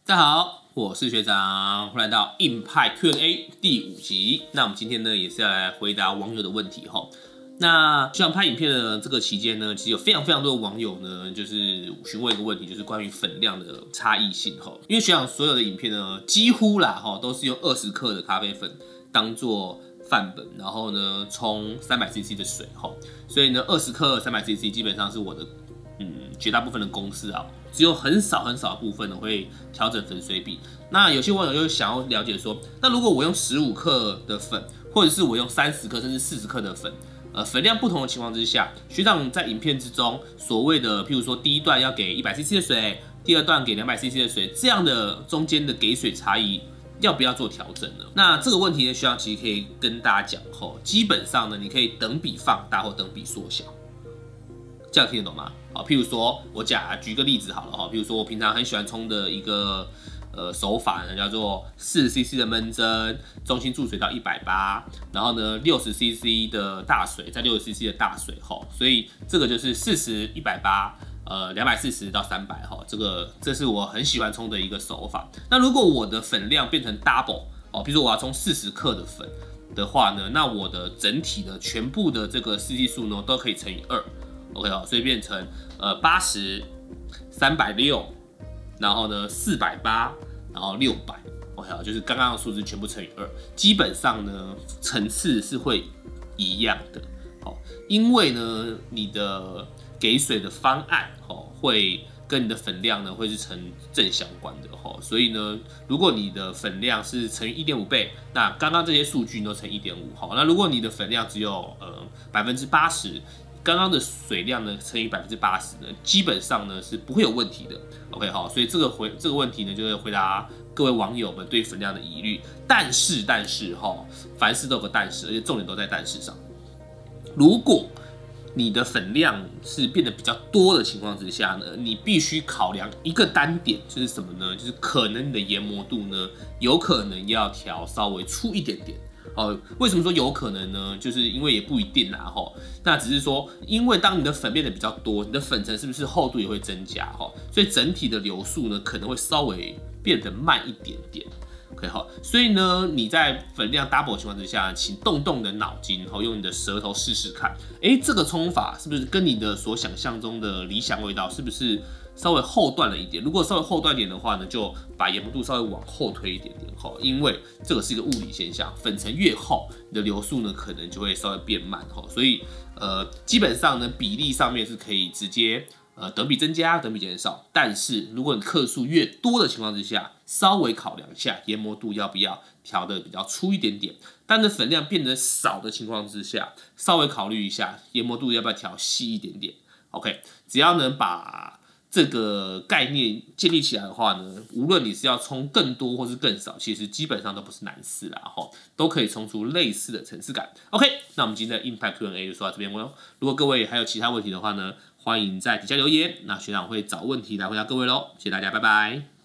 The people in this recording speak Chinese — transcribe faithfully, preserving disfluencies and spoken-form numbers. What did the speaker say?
大家好，我是学长，欢迎来到硬派 Q and A 第五集。那我们今天呢，也是要来回答网友的问题哈。那学长拍影片的这个期间呢，其实有非常非常多的网友呢，就是询问一个问题，就是关于粉量的差异性哈。因为学长所有的影片呢，几乎啦哈，都是用二十克的咖啡粉当做范本，然后呢冲三百 C C 的水哈，所以呢二十克三百 C C 基本上是我的嗯绝大部分的公式啊。只有很少很少的部分呢会调整粉水比。那有些网友就想要了解说，那如果我用十五克的粉，或者是我用三十克甚至四十克的粉，呃，粉量不同的情况之下，学长在影片之中所谓的，譬如说第一段要给 一百 C C 的水，第二段给 两百 C C 的水，这样的中间的给水差异，要不要做调整呢？那这个问题呢，学长其实可以跟大家讲吼，基本上呢，你可以等比放大或等比缩小。这样听得懂吗？好，譬如说我假举个例子好了哈，譬如说我平常很喜欢冲的一个呃手法呢，叫做四十 C C 的闷蒸，中心注水到一百八，然后呢六十 C C 的大水，再六十 C C 的大水哈，所以这个就是四十、一百八，呃两百四十到三百哈，这个这是我很喜欢冲的一个手法。那如果我的粉量变成 double 哦，比如说我要冲四十克的粉的话呢，那我的整体的全部的这个 C C 数呢都可以乘以二。OK 哦，所以变成呃八十、三百六，然后呢四百八，然后六百 ，OK 哦，就是刚刚的数字全部乘以二，基本上呢层次是会一样的，好，因为呢你的给水的方案哦会跟你的粉量呢会是成正相关的哈，所以呢如果你的粉量是乘以 一点五倍，那刚刚这些数据都乘 一点五，好，那如果你的粉量只有呃百分之八十。刚刚的水量呢乘以百分之八十呢，基本上呢是不会有问题的。OK 好，所以这个回这个问题呢，就是回答各位网友们对粉量的疑虑。但是但是哈，凡事都有个但是，而且重点都在但是上。如果你的粉量是变得比较多的情况之下呢，你必须考量一个单点，就是什么呢？就是可能你的研磨度呢，有可能要调稍微粗一点点。哦，为什么说有可能呢？就是因为也不一定啦，吼。那只是说，因为当你的粉变得比较多，你的粉层是不是厚度也会增加，吼？所以整体的流速呢，可能会稍微变得慢一点点。OK 好，所以呢，你在粉量 double 的情况之下，请动动你的脑筋，然后用你的舌头试试看，哎，这个冲法是不是跟你的所想象中的理想味道是不是稍微后段了一点？如果稍微后段一点的话呢，就把研磨度稍微往后推一点点，哈，因为这个是一个物理现象，粉层越厚，你的流速呢可能就会稍微变慢，哈，所以呃，基本上呢比例上面是可以直接。呃，等比增加，等比减少，但是如果你克数越多的情况之下，稍微考量一下研磨度要不要调的比较粗一点点。当你的粉量变得少的情况之下，稍微考虑一下研磨度要不要调细一点点。OK， 只要能把这个概念建立起来的话呢，无论你是要冲更多或是更少，其实基本上都不是难事啦，吼，都可以冲出类似的层次感。OK， 那我们今天的 Impact Q and A 就说到这边喽。如果各位还有其他问题的话呢，欢迎在底下留言，那学长会找问题来回答各位喽。谢谢大家，拜拜。